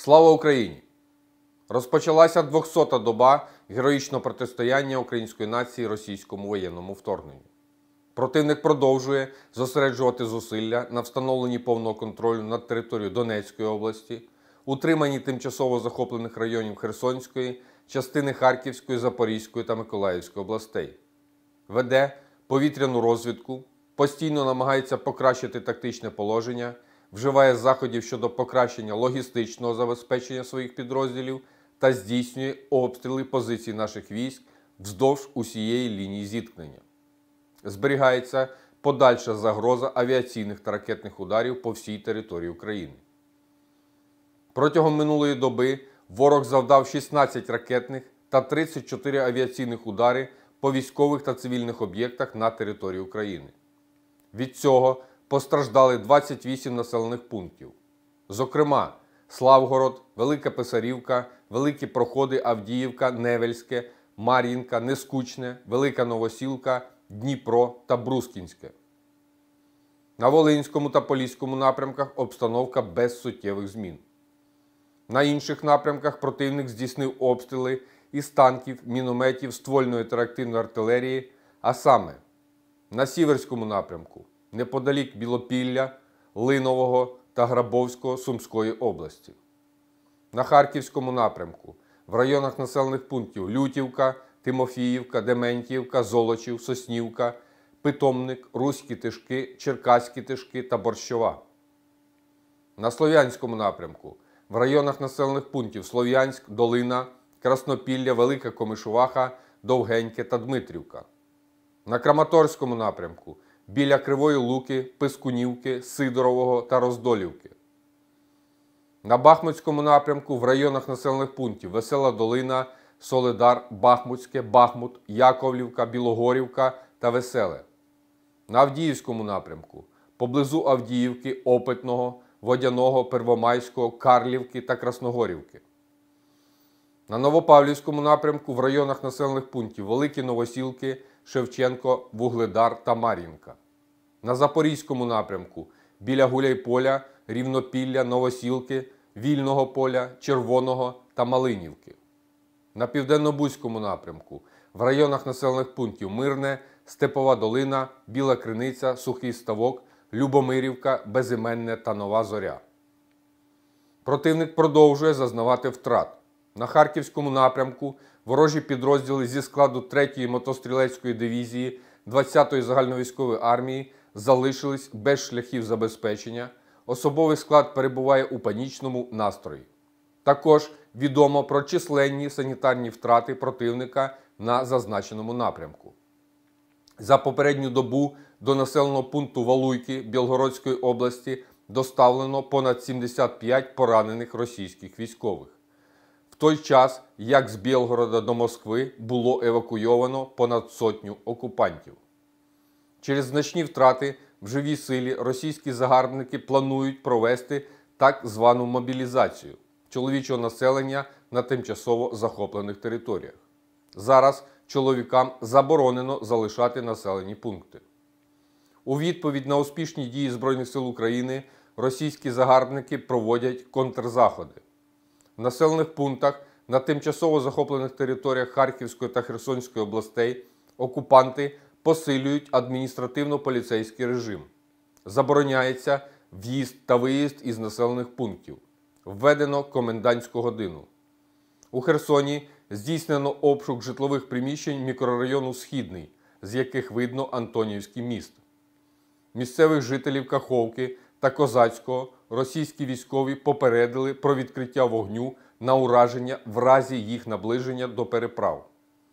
Слава Україні! Розпочалася 200-та доба героїчного протистояння української нації російському воєнному вторгненню. Противник продовжує зосереджувати зусилля на встановленні повного контролю над територією Донецької області, утриманні тимчасово захоплених районів Херсонської, частини Харківської, Запорізької та Миколаївської областей. Веде повітряну розвідку, постійно намагається покращити тактичне положення, вживає заходів щодо покращення логістичного забезпечення своїх підрозділів та здійснює обстріли позицій наших військ вздовж усієї лінії зіткнення. Зберігається подальша загроза авіаційних та ракетних ударів по всій території України. Протягом минулої доби ворог завдав 16 ракетних та 34 авіаційних удари по військових та цивільних об'єктах на території України. Від цього постраждали 28 населених пунктів. Зокрема, Славгород, Велика Писарівка, Великі Проходи, Авдіївка, Невельське, Мар'їнка, Нескучне, Велика Новосілка, Дніпро та Брускінське. На Волинському та Поліському напрямках обстановка без суттєвих змін. На інших напрямках противник здійснив обстріли із танків, мінометів, ствольної та реактивної артилерії, а саме на Сіверському напрямку, неподалік Білопілля, Линового та Грабовського Сумської області. На Харківському напрямку, в районах населених пунктів Лютівка, Тимофіївка, Дементіївка, Золочів, Соснівка, Питомник, Руські Тишки, Черкаські Тишки та Борщова. На Слов'янському напрямку, в районах населених пунктів Слов'янськ, Долина, Краснопілля, Велика Комишуваха, Довгеньке та Дмитрівка. На Краматорському напрямку, біля Кривої Луки, Пискунівки, Сидорового та Роздолівки. На Бахмутському напрямку, в районах населених пунктів Весела Долина, Солидар, Бахмутське, Бахмут, Яковлівка, Білогорівка та Веселе. На Авдіївському напрямку, поблизу Авдіївки, Опитного, Водяного, Первомайського, Карлівки та Красногорівки. На Новопавлівському напрямку, в районах населених пунктів Великі Новосілки, Шевченко, Вугледар та Мар'їнка. На Запорізькому напрямку, біля Гуляйполя, Рівнопілля, Новосілки, Вільного поля, Червоного та Малинівки. На Південно-Бузькому напрямку, в районах населених пунктів Мирне, Степова Долина, Біла Криниця, Сухий Ставок, Любомирівка, Безіменне та Нова Зоря. Противник продовжує зазнавати втрат. На Харківському напрямку ворожі підрозділи зі складу 3-ї мотострілецької дивізії 20-ї загальновійськової армії залишились без шляхів забезпечення, особовий склад перебуває у панічному настрої. Також відомо про численні санітарні втрати противника на зазначеному напрямку. За попередню добу до населеного пункту Валуйки Білгородської області доставлено понад 75 поранених російських військових. В той час, як з Білгорода до Москви було евакуйовано понад сотню окупантів. Через значні втрати в живій силі російські загарбники планують провести так звану мобілізацію чоловічого населення на тимчасово захоплених територіях. Зараз чоловікам заборонено залишати населені пункти. У відповідь на успішні дії Збройних сил України російські загарбники проводять контрзаходи. В населених пунктах на тимчасово захоплених територіях Харківської та Херсонської областей окупанти посилюють адміністративно-поліцейський режим. Забороняється в'їзд та виїзд із населених пунктів. Введено комендантську годину. У Херсоні здійснено обшук житлових приміщень мікрорайону Східний, з яких видно Антонівський міст. Місцевих жителів Каховки та Козацького російські військові попередили про відкриття вогню на ураження в разі їх наближення до переправ.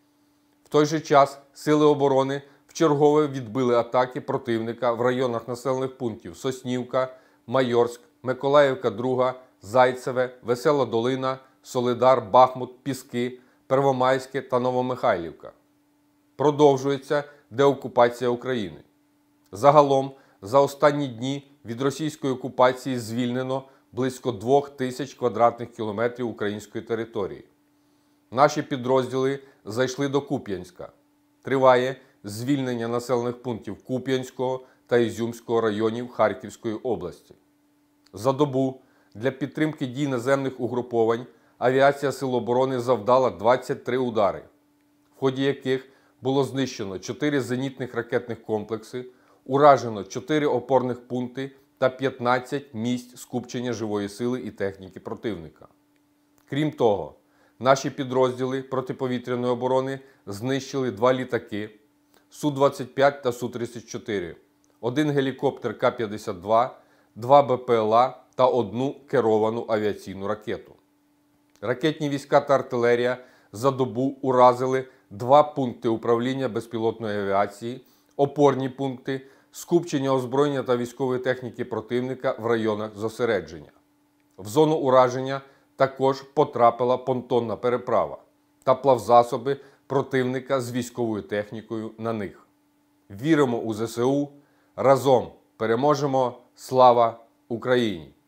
В той же час сили оборони вчергове відбили атаки противника в районах населених пунктів Соснівка, Майорськ, Миколаївка-2, Зайцеве, Весела Долина, Солидар, Бахмут, Піски, Первомайське та Новомихайлівка. Продовжується деокупація України. Загалом, за останні дні від російської окупації звільнено близько 2000 квадратних кілометрів української території. Наші підрозділи зайшли до Куп'янська. Триває звільнення населених пунктів Куп'янського та Ізюмського районів Харківської області. За добу Для підтримки дій наземних угруповань авіація Сил оборони завдала 23 удари, в ході яких було знищено 4 зенітних ракетних комплекси, уражено 4 опорних пункти та 15 місць скупчення живої сили і техніки противника. Крім того, наші підрозділи протиповітряної оборони знищили 2 літаки Су-25 та Су-34, 1 гелікоптер К-52, 2 БПЛА та 1 керовану авіаційну ракету. Ракетні війська та артилерія за добу уразили 2 пункти управління безпілотної авіації, опорні пункти, скупчення озброєння та військової техніки противника в районах зосередження. В зону ураження також потрапила понтонна переправа та плавзасоби противника з військовою технікою на них. Віримо у ЗСУ! Разом переможемо! Слава Україні!